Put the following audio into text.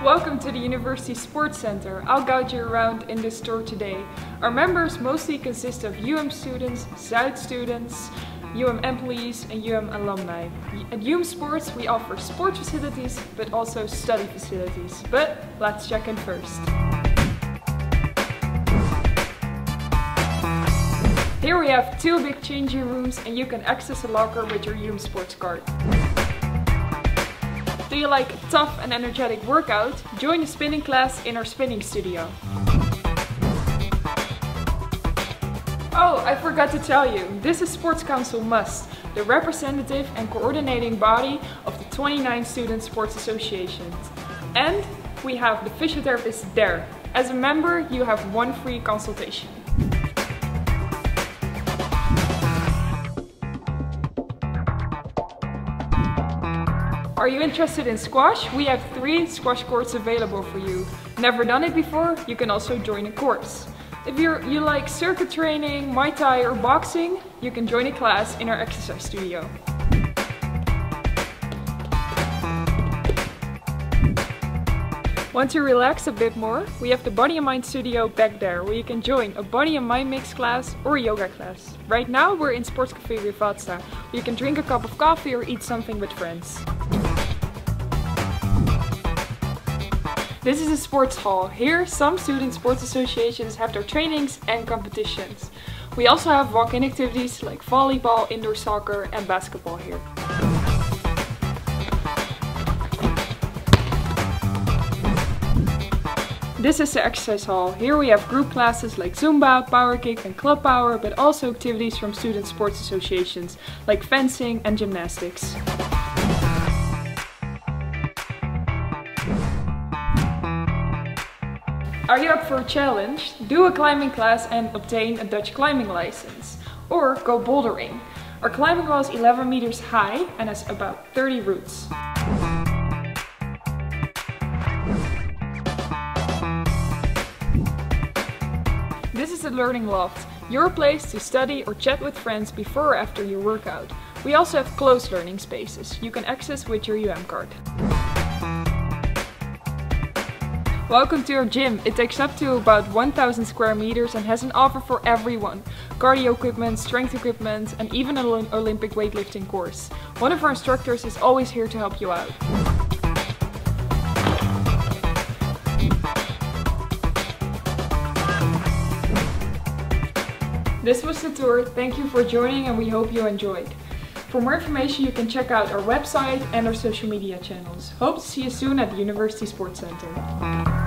Welcome to the University Sports Center. I'll guide you around in this tour today. Our members mostly consist of students, Zuid students, employees and alumni. At Sports we offer sports facilities but also study facilities. But let's check in first. Here we have two big changing rooms and you can access a locker with your Sports card. Do you like a tough and energetic workout? Join the spinning class in our spinning studio. Oh, I forgot to tell you, this is Sports Council Must, the representative and coordinating body of the 29 student sports associations. And we have the physiotherapist there. As a member, you have one free consultation. Are you interested in squash? We have 3 squash courts available for you. Never done it before? You can also join a course. If you like circuit training, Muay Thai or boxing, you can join a class in our exercise studio. Want to relax a bit more? We have the Body and Mind studio back there, where you can join a body and mind mix class or a yoga class. Right now we're in Sports Cafe Rivatsa, where you can drink a cup of coffee or eat something with friends. This is a sports hall. Here, some student sports associations have their trainings and competitions. We also have walk-in activities like volleyball, indoor soccer and basketball here. This is the exercise hall. Here we have group classes like Zumba, Power Kick and Club Power, but also activities from student sports associations like fencing and gymnastics. Are you up for a challenge? Do a climbing class and obtain a Dutch climbing license. Or go bouldering. Our climbing wall is 11 meters high and has about 30 routes. This is the Learning Loft, your place to study or chat with friends before or after your workout. We also have closed learning spaces you can access with your card. Welcome to our gym. It takes up to about 1000 square meters and has an offer for everyone. Cardio equipment, strength equipment and even an Olympic weightlifting course. One of our instructors is always here to help you out. This was the tour. Thank you for joining and we hope you enjoyed. For more information you can check out our website and our social media channels. Hope to see you soon at the University Sports Center.